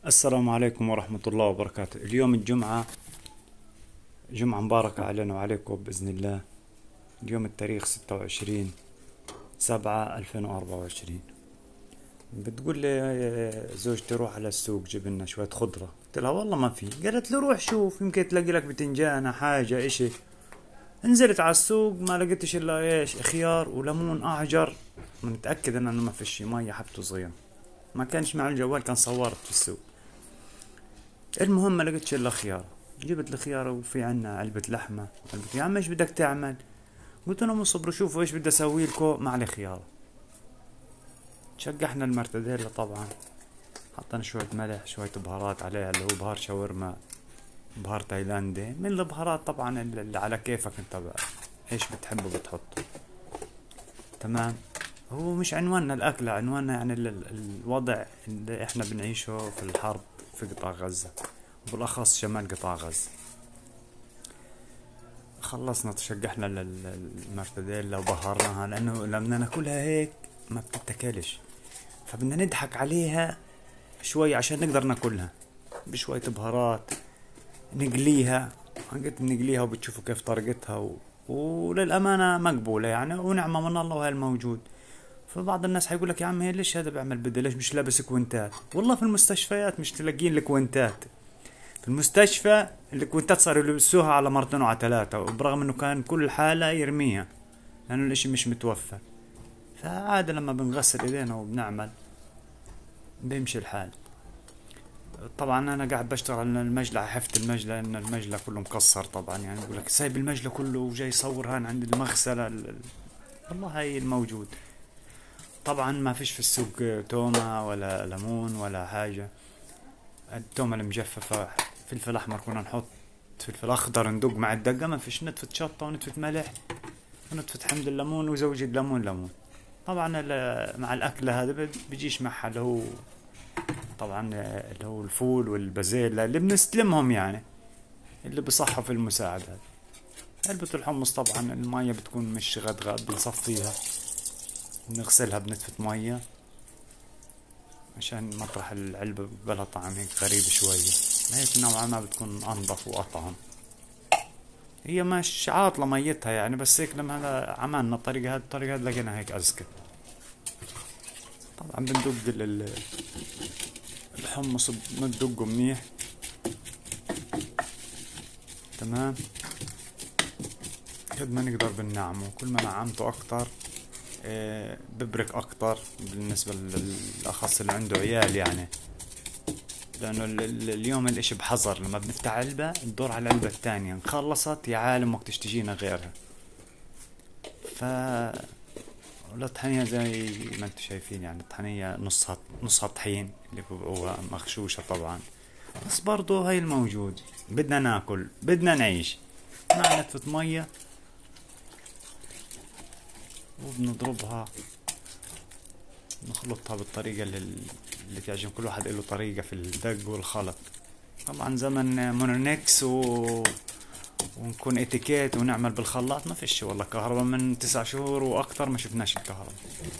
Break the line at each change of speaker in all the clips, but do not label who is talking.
السلام عليكم ورحمة الله وبركاته. اليوم الجمعة، جمعة مباركة علينا وعليكم بإذن الله. اليوم التاريخ 26/7/2024. بتقول لي زوجتي روح على السوق جيب لنا شوية خضرة. قلت لها والله ما في. قالت لي روح شوف يمكن تلاقي لك بتنجانة حاجة اشي. نزلت على السوق ما لقيتش الا ايش، خيار وليمون احجر. متأكد انه ما فيش مية حبته صغيرة، ما كانش مع الجوال، كان صورت في السوق. المهم ما لقيتش الا خيار. جبت الخيار وفي عنا علبة لحمة. قلت يا عم ايش بدك تعمل؟ قلت لهم اصبروا شوفوا ايش بدي اسوي لكم مع الخيار. شقحنا المرتديلا طبعا، حطينا شوية ملح شوية بهارات عليها اللي هو بهار شاورما، بهار تايلاندي، من البهارات طبعا اللي على كيفك انت بقى ايش بتحبه بتحطه. تمام. هو مش عنواننا الأكلة، عنواننا يعني الوضع اللي احنا بنعيشه في الحرب في قطاع غزة، وبالأخص شمال قطاع غزة. خلصنا تشقحنا المرتديلا وبهرناها، لأنه لما ناكلها هيك ما بتتاكلش، فبدنا نضحك عليها شوي عشان نقدر ناكلها بشوية بهارات. نقليها، قلت بنقليها وبتشوفوا كيف طريقتها وللأمانة مقبولة يعني، ونعمة من الله وهي الموجود. فبعض الناس حيقول لك يا عم هي ليش هذا بيعمل بدل، ليش مش لابس كوينتات؟ والله في المستشفيات مش تلاقين الكوينتات. في المستشفى الكوينتات صاروا يلبسوها على مرتين وعلى ثلاثة، وبرغم انه كان كل حالة يرميها لانه الاشي مش متوفر. فعادة لما بنغسل ايدينا وبنعمل بيمشي الحال. طبعا انا قاعد بشتغل على المجلة، حفت المجلة، ان المجلة كله مكسر طبعا، يعني يقول لك سايب المجلة كله وجاي يصور هان عند المغسلة والله هاي الموجود. طبعا ما فيش في السوق تومة ولا ليمون ولا حاجة. التومة المجففة، فلفل احمر كنا نحط، فلفل اخضر ندق مع الدقة، ما فيش نتفة شطة ونتفة ملح ونتفة حمض الليمون وزوجة ليمون. طبعا مع الاكلة هذا بيجيش معها اللي هو طبعا اللي هو الفول والبازيلا اللي بنستلمهم يعني، اللي بصحوا في المساعدة. علبة الحمص طبعا المية بتكون مش غدغد، بنصفيها بنغسلها بنتفة مية عشان مطرح العلبة بقالها طعم هيك غريب شوية، هيك نوعا ما بتكون أنظف وأطعم. هي مش عاطلة ميتها يعني، بس هيك لما هذا عملنا الطريقة هذه لقينا هيك أزكى. طبعا بندق الحمص، بندقه منيح. تمام. قد ما نقدر بنعمه، كل ما نعمته أكتر ببرك أكتر بالنسبة للأخص اللي عنده عيال يعني، لأنه اليوم الاشي بحذر، لما بنفتح علبة ندور على العلبة الثانية، نخلصت يا عالم وقتش تجينا غيرها. ف الطحينية زي ما انتم شايفين يعني، الطحينية نصها طحين اللي بيبقوها مغشوشة طبعا، بس برضو هاي الموجود. بدنا ناكل بدنا نعيش، مع نتفة مية وبنضربها، نخلطها بالطريقة اللي تعجب كل واحد، له طريقة في الدق والخلط. طبعا زمن مونونكس ونكون اتيكيت ونعمل بالخلاط، ما فيش والله كهرباء من 9 شهور واكتر ما شفناش الكهرباء.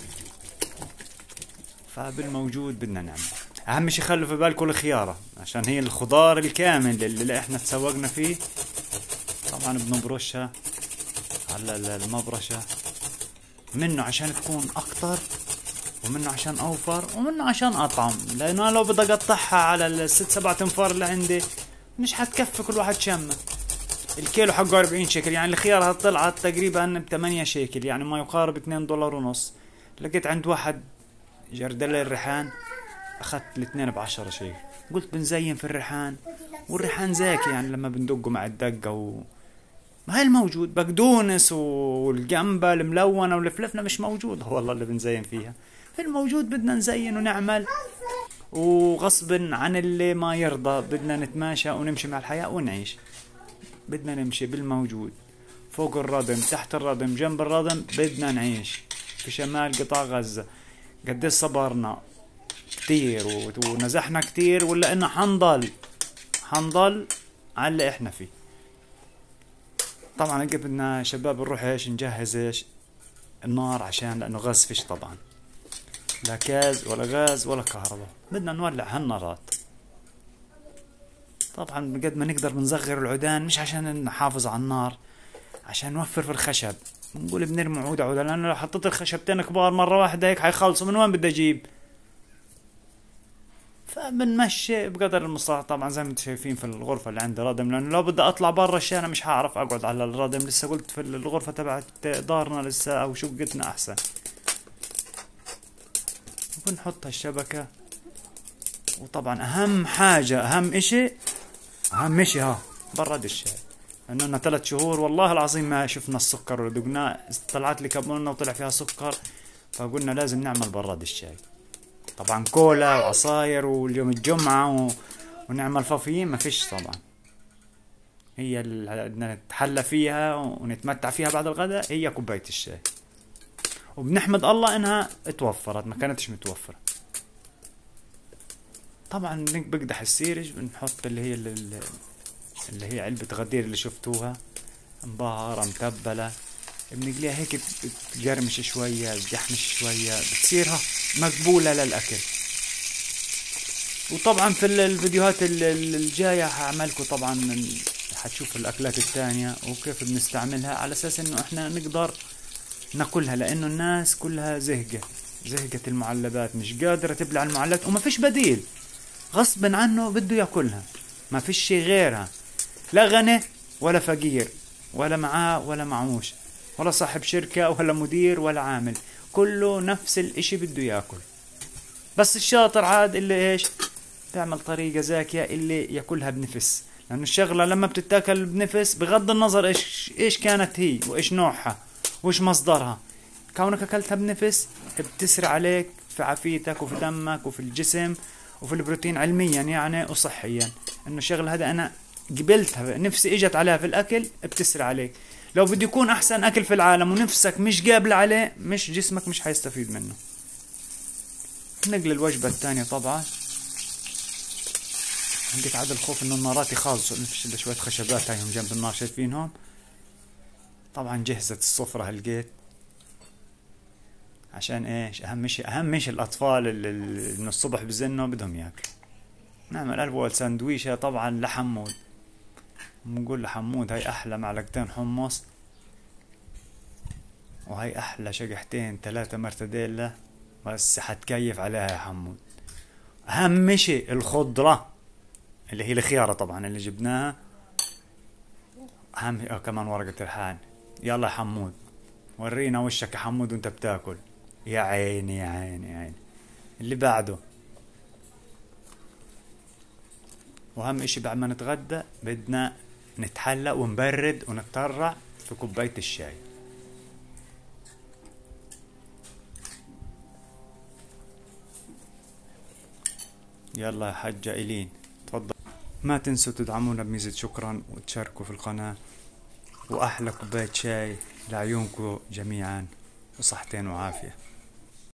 فبالموجود بدنا نعمل. اهم شي خلوا في بالكم الخيارة، عشان هي الخضار الكامل اللي احنا تسوقنا فيه. طبعا بنبرشها على المبرشة، منه عشان تكون اكتر، ومنه عشان اوفر، ومنه عشان اطعم، لانه لو بدي اقطعها على الست 7 تنفار اللي عندي مش حتكفي كل واحد شمة. الكيلو حقه 40 شيكل، يعني الخيار طلعت تقريبا ب8 شيكل، يعني ما يقارب 2 دولار ونص. لقيت عند واحد جردل الريحان اخذت الاثنين ب10 شيكل. قلت بنزين في الريحان، والريحان زاكي يعني لما بندقه مع الدقة ما هي الموجود. بقدونس والجنبة الملونة والفلفلة مش موجودة والله اللي بنزين فيها. في الموجود بدنا نزين ونعمل، وغصب عن اللي ما يرضى بدنا نتماشى ونمشي مع الحياة ونعيش. بدنا نمشي بالموجود، فوق الردم تحت الردم جنب الردم، بدنا نعيش في شمال قطاع غزة. قديش صبرنا كتير ونزحنا كتير، ولا انه حنضل على اللي احنا فيه. طبعا بدنا شباب نروح ايش نجهز ايش النار، عشان لانه غاز فيش طبعا، لا كاز ولا غاز ولا كهرباء. بدنا نولع هالنارات طبعا بقد ما نقدر بنصغر العودان، مش عشان نحافظ على النار، عشان نوفر في الخشب. بنقول بنرمي عودة عودة، لأنه لو حطيت الخشبتين كبار مرة واحدة هيك حيخلصوا، من وين بدي أجيب؟ فبنمشي بقدر المستطاع. طبعا زي ما انتم شايفين في الغرفة اللي عندي ردم، لأنه لو بدي أطلع برا الشارع مش هعرف أقعد على الردم. لسه قلت في الغرفة تبعت دارنا لسه أو شقتنا أحسن. وبنحط الشبكة. وطبعا أهم حاجة أهم إشي ها برد الشاي، لأنه لنا 3 شهور والله العظيم ما شفنا السكر ولا دقناه. طلعت لي كمونة وطلع فيها سكر، فقلنا لازم نعمل براد الشاي. طبعا كولا وعصاير واليوم الجمعة ونعمل فافيين ما فيش طبعا. هي اللي بدنا نتحلى فيها ونتمتع فيها بعد الغداء هي كوباية الشاي. وبنحمد الله انها اتوفرت، ما كانتش متوفرة. طبعا بقدح السيرج بنحط اللي هي علبة غدير اللي شفتوها مبهرة متبلة، بنقليها هيك بتقرمش شوية بتحمش شوية، بتصيرها مقبولة للأكل. وطبعا في الفيديوهات الجاية هعملكم طبعا حتشوفوا الأكلات التانية وكيف بنستعملها، على أساس إنه إحنا نقدر ناكلها، لأنه الناس كلها زهقت المعلبات، مش قادرة تبلع المعلبات وما فيش بديل، غصبا عنه بده ياكلها، ما فيش شي غيرها. لا غني ولا فقير، ولا معاه ولا معوش، ولا صاحب شركة ولا مدير ولا عامل، كله نفس الاشي بده ياكل. بس الشاطر عاد اللي ايش تعمل طريقة ذكية اللي ياكلها بنفس، لأنه الشغلة لما بتتاكل بنفس بغض النظر ايش كانت هي وايش نوعها وايش مصدرها، كونك اكلتها بنفس بتسرع عليك في عافيتك وفي دمك وفي الجسم وفي البروتين علميا يعني وصحيا. انه الشغلة هذا انا قبلتها، نفسي اجت عليها في الاكل بتسرع عليك. لو بده يكون احسن اكل في العالم ونفسك مش قابلة عليه، مش جسمك مش حيستفيد منه. نقل الوجبة الثانية طبعا. عندك عاد الخوف انه النارات يخلصوا، نفش الا شوية خشبات هايهم جنب النار شايفينهم. طبعا جهزت السفرة هلقيت، عشان ايش اهم شيء الاطفال اللي من الصبح بزنوا بدهم ياكلوا. نعمل اول ساندويشة طبعا لحمود، بنقول لحمود هاي احلى معلقتين حمص، وهي احلى شقحتين 3 مرتديلا، بس حتكيف عليها يا حمود. اهم شيء الخضرة اللي هي الخيارة طبعا اللي جبناها، اهم كمان ورقة الريحان. يلا يا حمود ورينا وشك يا حمود وانت بتاكل. يا عيني يا عيني يا عيني. اللي بعده، واهم اشي بعد ما نتغدى بدنا نتحلى ونبرد ونتطرع في كوباية الشاي. يلا يا حاجة إيلين تفضل. ما تنسوا تدعمونا بميزة شكرا وتشاركوا في القناة، وأحلى كوباية شاي لعيونكم جميعا، وصحتين وعافية.